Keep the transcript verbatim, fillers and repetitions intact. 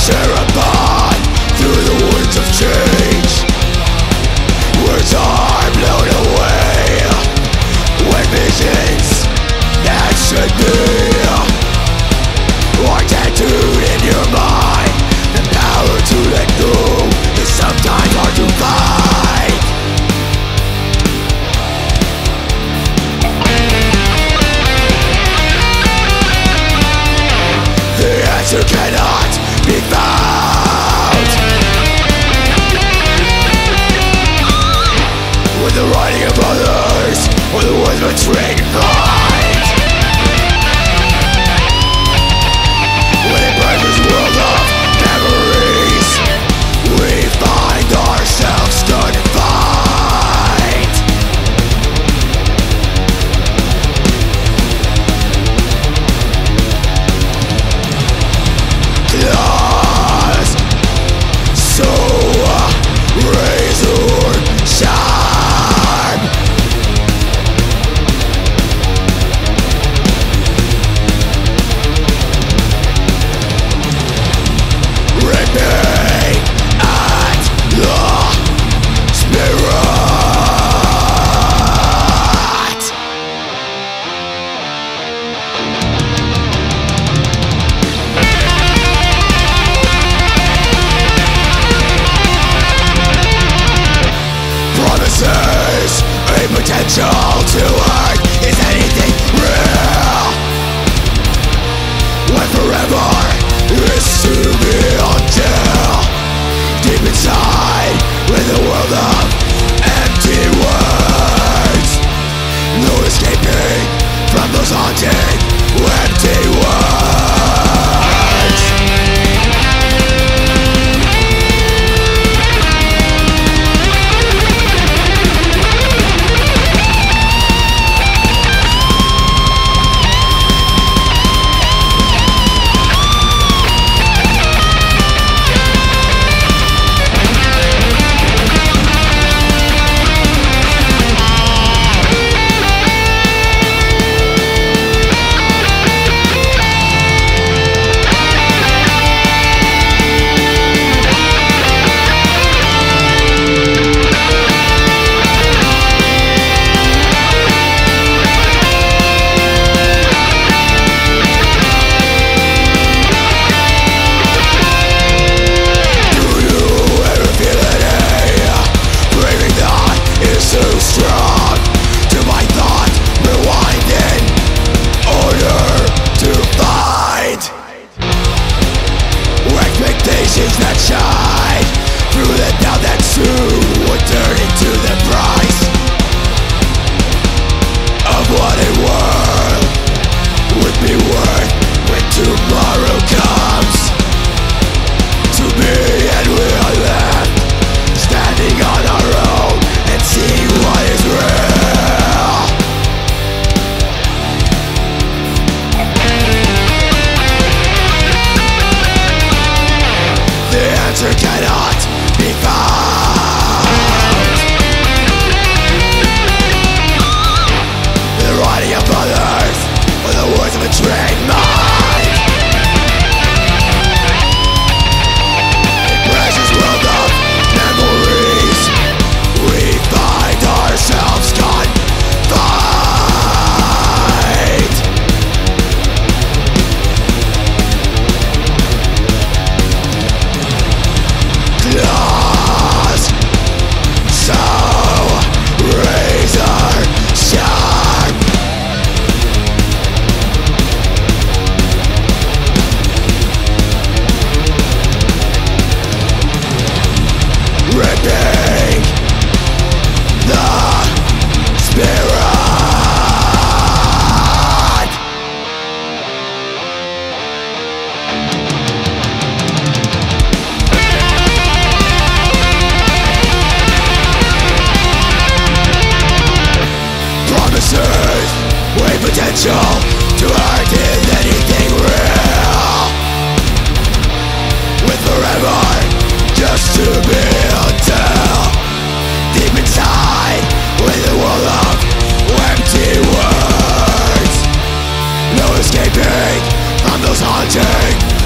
tear apart through the winds of change. Words are blown away when visions that should be are tattooed in your mind. The power to let go is sometimes hard to find. The answer cannot be found with the writing of others or the words of a trained mind. When it burns this world of memories, we find ourselves confined. Glass, so razor sharp. Ripping at the spirit. Promises a potential to hurt. Is anything real? When forever is to be until deep inside with a world of empty words. No escaping from those haunting empty words. So strong to my thought, rewinding order to find expectations that shine through the doubt that soon would turn into the price of what a world would be worth when tomorrow comes to me, and we are left standing on our own and see what is real. The answer cannot be found. The writing of others or the words of a trained mind. A precious world of memories, we find ourselves confined. Glass, so razor sharp. Ripping the spirit. Promises with potential to hurt. Is anything real? With forever just to be until deep inside with a world of empty words. No escaping from those haunting